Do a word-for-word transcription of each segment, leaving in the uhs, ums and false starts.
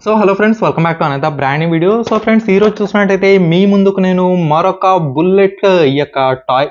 So hello friends, welcome back to another brand new video. So friends, ఈ రోజు చూసినట్టయితే మీ ముందుకు నేను మరొక బుల్లెట్ ఈ యొక్క toy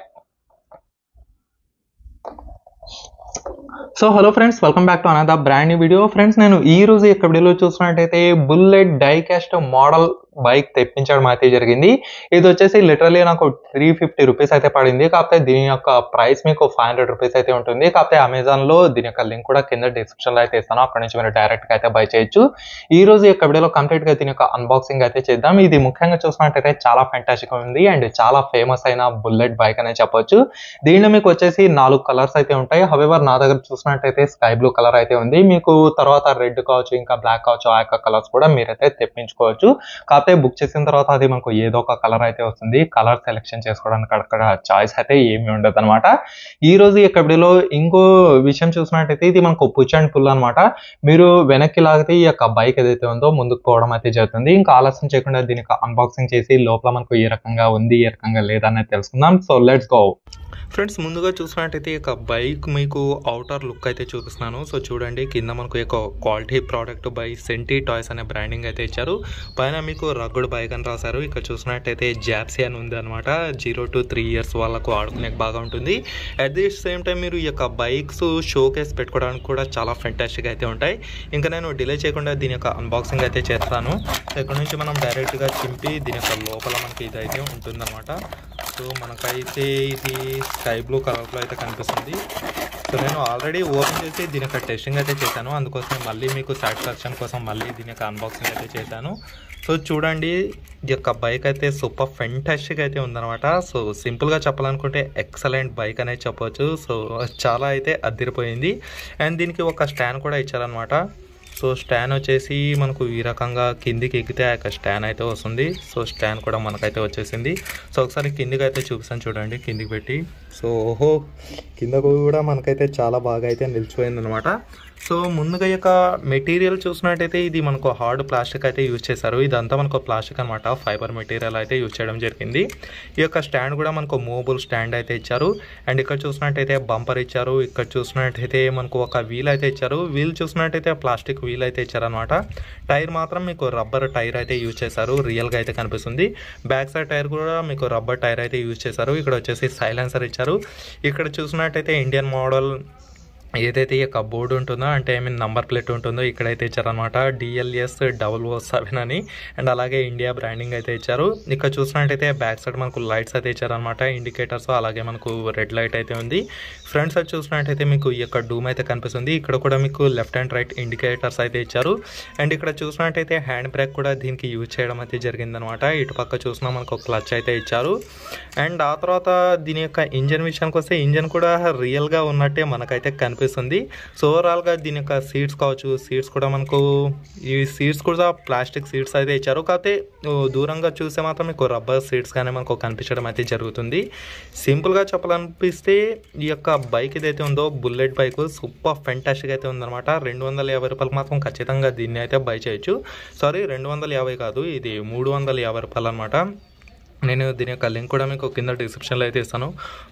so hello friends, welcome back to another brand new video. Friends, నేను ఈ రోజు ఇక్కడ వీడియోలో చూసినట్టయితే బుల్లెట్ డైకాస్ట్ మోడల్ బైక్ తెప్పించడం అయితే జరిగింది. ఇది వచ్చేసి లిటరలీ నాకు త్రీ ఫిఫ్టీ రూపీస్ అయితే పడింది. కాకపోతే దీని యొక్క ప్రైస్ మీకు ఫైవ్ హండ్రెడ్ రూపీస్ అయితే ఉంటుంది. కాకపోతే అమెజాన్ లో దీని యొక్క లింక్ కూడా కింద డిస్క్రిప్షన్ లో అయితే ఇస్తాను. అక్కడ నుంచి మీరు డైరెక్ట్ గా అయితే బై చేయొచ్చు. ఈ రోజు యొక్క వీడియోలో కంప్లీట్ గా దీని యొక్క అన్బాక్సింగ్ అయితే చేద్దాం. ఇది ముఖ్యంగా చూసినట్టయితే చాలా ఫ్యాంటాస్టిక్ ఉంది అండ్ చాలా ఫేమస్ అయిన బుల్లెట్ బైక్ అనే చెప్పొచ్చు. దీనిలో మీకు వచ్చేసి నాలుగు కలర్స్ అయితే ఉంటాయి. హవెవర్ నా దగ్గర చూసినట్టయితే స్కై బ్లూ కలర్ అయితే ఉంది. మీకు తర్వాత రెడ్ కావచ్చు, ఇంకా బ్లాక్ కావచ్చు, ఆ యొక్క కలర్స్ కూడా మీరైతే తెప్పించుకోవచ్చు. కాకపోతే బుక్ చేసిన తర్వాత అది మనకు ఏదో ఒక కలర్ అయితే వస్తుంది. కలర్ సెలెక్షన్ చేసుకోవడానికి అక్కడ చాయిస్ అయితే ఏమి ఉండదు అనమాట. ఈ రోజు ఈ వీడియోలో ఇంకో విషయం చూసినట్టయితే ఇది మనకు పుష్ అండ్ పుల్ అనమాట. మీరు వెనక్కి లాగితే ఈ యొక్క బైక్ ఏదైతే ఉందో ముందుకు పోవడం అయితే జరుగుతుంది. ఇంకా ఆలస్యం చేయకుండా దీనికి అన్బాక్సింగ్ చేసి లోపల మనకు ఏ రకంగా ఉంది, ఏ రకంగా లేదనేది తెలుసుకుందాం. So let's go. ఫ్రెండ్స్, ముందుగా చూసినట్టయితే ఈ యొక్క బైక్ మీకు అవుటర్ లుక్ అయితే చూపిస్తున్నాను. సో చూడండి, కింద మనకు ఒక quality product by Centy toys అనే బ్రాండింగ్ అయితే ఇచ్చారు. పైన మీకు రగ్గుడ్ బైక్ అని రాశారు. ఇక్కడ చూసినట్టయితే జాప్సీ అని ఉంది అనమాట. జీరో టు త్రీ ఇయర్స్ వాళ్ళకు ఆడుకునే బాగా ఉంటుంది. అట్ ది సేమ్ టైం మీరు ఈ యొక్క బైక్స్ షో కేస్ పెట్టుకోవడానికి కూడా చాలా ఫెంటాస్టిక్ అయితే ఉంటాయి. ఇంకా నేను డిలే చేయకుండా దీని యొక్క అన్బాక్సింగ్ అయితే చేస్తాను. ఇక్కడ నుంచి మనం డైరెక్ట్గా చింపి దీని యొక్క లోపల మనకి ఇది అయితే ఉంటుందన్నమాట. సో మనకైతే ఇది స్కై బ్లూ కలర్లో అయితే కనిపిస్తుంది. సో నేను ఆల్రెడీ ఓపెన్ చేసి దీని యొక్క టెస్టింగ్ అయితే చేశాను. అందుకోసం మళ్ళీ మీకు సాటిస్ఫాక్షన్ కోసం మళ్ళీ దీని యొక్క అన్బాక్సింగ్ అయితే చేశాను. సో చూడండి, ఈ యొక్క బైక్ అయితే సూపర్ ఫెంటాస్టిక్ అయితే ఉందన్నమాట. సో సింపుల్గా చెప్పాలనుకుంటే ఎక్సలెంట్ బైక్ అనేది చెప్పవచ్చు. సో చాలా అయితే అదిరిపోయింది. అండ్ దీనికి ఒక స్టాండ్ కూడా ఇచ్చారనమాట. సో స్టాండ్ వచ్చేసి మనకు ఈ రకంగా కిందికి ఎక్కితే ఆ యొక్క స్టాండ్ అయితే వస్తుంది. సో స్టాండ్ కూడా మనకైతే వచ్చేసింది. సో ఒకసారి కిందికి అయితే చూపిస్తాను చూడండి, కిందికి పెట్టి. సో ఓహో, కింద కూడా మనకైతే చాలా బాగా అయితే నిలిచిపోయింది అనమాట. సో ముందుగా యొక్క మెటీరియల్ చూసినట్టయితే ఇది మనకు హార్డ్ ప్లాస్టిక్ అయితే యూజ్ చేశారు. ఇదంతా మనకు ప్లాస్టిక్ అనమాట, ఫైబర్ మెటీరియల్ అయితే యూజ్ చేయడం జరిగింది. ఈ యొక్క స్టాండ్ కూడా మనకు మూవబుల్ స్టాండ్ అయితే ఇచ్చారు. అండ్ ఇక్కడ చూసినట్టయితే బంపర్ ఇచ్చారు. ఇక్కడ చూసినట్టయితే మనకు ఒక వీల్ అయితే ఇచ్చారు. వీల్ చూసినట్టయితే ప్లాస్టిక్ వీల్ అయితే ఇచ్చారనమాట. టైర్ మాత్రం మీకు రబ్బర్ టైర్ అయితే యూజ్ చేశారు. రియల్గా అయితే కనిపిస్తుంది. బ్యాక్ సైడ్ టైర్ కూడా మీకు రబ్బర్ టైర్ అయితే యూజ్ చేశారు. ఇక్కడ వచ్చేసి సైలెన్సర్ ఇచ్చారు. ఇక్కడ చూసినట్టయితే ఇండియన్ మోడల్ ఏదైతే ఈ యొక్క బోర్డు ఉంటుందో, అంటే ఐ మీన్ నంబర్ ప్లేట్ ఉంటుందో ఇక్కడైతే ఇచ్చారనమాట. డిఎల్ఎస్ డబల్ ఓ సెవెన్ అని. అండ్ అలాగే ఇండియా బ్రాండింగ్ అయితే ఇచ్చారు. ఇక్కడ చూసినట్టయితే బ్యాక్ సైడ్ మనకు లైట్స్ అయితే ఇచ్చారనమాట, ఇండికేటర్స్. అలాగే మనకు రెడ్ లైట్ అయితే ఉంది. ఫ్రంట్ సైడ్ చూసినట్టయితే మీకు ఈ యొక్క డూమ్ అయితే కనిపిస్తుంది. ఇక్కడ కూడా మీకు లెఫ్ట్ అండ్ రైట్ ఇండికేటర్స్ అయితే ఇచ్చారు. అండ్ ఇక్కడ చూసినట్టయితే హ్యాండ్ బ్రేక్ కూడా దీనికి యూజ్ చేయడం అయితే జరిగిందనమాట. ఇటు పక్క చూసినా మనకు క్లచ్ అయితే ఇచ్చారు. అండ్ ఆ తర్వాత దీని యొక్క ఇంజన్ విషయానికి వస్తే ఇంజన్ కూడా రియల్గా ఉన్నట్టే మనకైతే కనిపిస్తుంది. సో ఓవరాల్గా దీని యొక్క సీట్స్ కావచ్చు, సీట్స్ కూడా మనకు ఈ సీట్స్ కూడా ప్లాస్టిక్ సీట్స్ అయితే ఇచ్చారు. కాకపోతే దూరంగా చూస్తే మాత్రం మీకు రబ్బర్ సీట్స్ కానీ మనకు కనిపించడం అయితే జరుగుతుంది. సింపుల్గా చెప్పాలనిపిస్తే ఈ యొక్క బైక్ ఏదైతే ఉందో బుల్లెట్ బైక్ సూపర్ ఫెంటాస్టిక్ అయితే ఉందన్నమాట. రెండు వందల యాభై రూపాయలకు మాత్రం ఖచ్చితంగా దీన్ని అయితే బై చేయొచ్చు. సారీ, రెండు వందల యాభై కాదు, ఇది మూడు వందల యాభై రూపాయలు అనమాట. నేను దీని యొక్క లింక్ కూడా మీకు కింద డిస్క్రిప్షన్లో అయితే ఇస్తాను.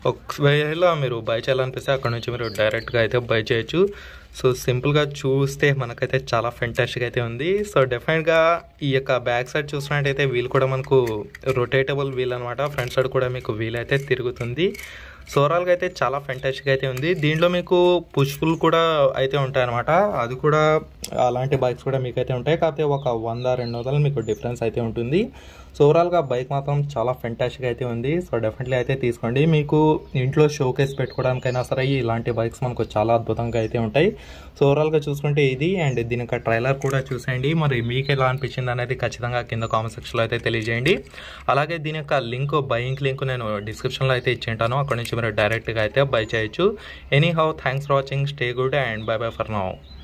ఒకవేళ మీరు బై చేయాలనిపిస్తే అక్కడ నుంచి మీరు డైరెక్ట్గా అయితే బై చేయొచ్చు. సో సింపుల్గా చూస్తే మనకైతే చాలా ఫెంటాస్టిక్ అయితే ఉంది. సో డెఫినెట్గా ఈ యొక్క బ్యాక్ సైడ్ చూసినట్టయితే వీల్ కూడా మనకు రొటేటబుల్ వీల్ అనమాట. ఫ్రంట్ సైడ్ కూడా మీకు వీల్ అయితే తిరుగుతుంది. సో ఓవరాల్గా అయితే చాలా ఫెంటాస్టిక్ అయితే ఉంది. దీంట్లో మీకు పుష్ఫుల్ కూడా అయితే ఉంటాయన్నమాట. అది కూడా అలాంటి బైక్స్ కూడా మీకైతే ఉంటాయి. కాకపోతే ఒక వంద రెండు వందలు మీకు డిఫరెన్స్ అయితే ఉంటుంది. సో ఓవరాల్గా బైక్ మాత్రం చాలా ఫెంటాస్టిక్ అయితే ఉంది. సో డెఫినెట్లీ అయితే తీసుకోండి. మీకు ఇంట్లో షోకేస్ పెట్టుకోవడానికైనా సరే ఇలాంటి బైక్స్ మనకు చాలా అద్భుతంగా అయితే ఉంటాయి. సో ఓవరాల్గా చూసుకుంటే ఇది. అండ్ దీని యొక్క ట్రైలర్ కూడా చూసేయండి. మరి మీకు ఎలా అనిపించింది అనేది ఖచ్చితంగా కింద కామెంట్ సెక్షన్లో అయితే తెలియజేయండి. అలాగే దీని యొక్క లింక్, బయింగ్ లింక్ నేను డిస్క్రిప్షన్లో అయితే ఇచ్చింటాను. అక్కడ నుంచి మీరు డైరెక్ట్గా అయితే బై చేయొచ్చు. Anyhow, thanks for watching. Stay good and bye bye for now.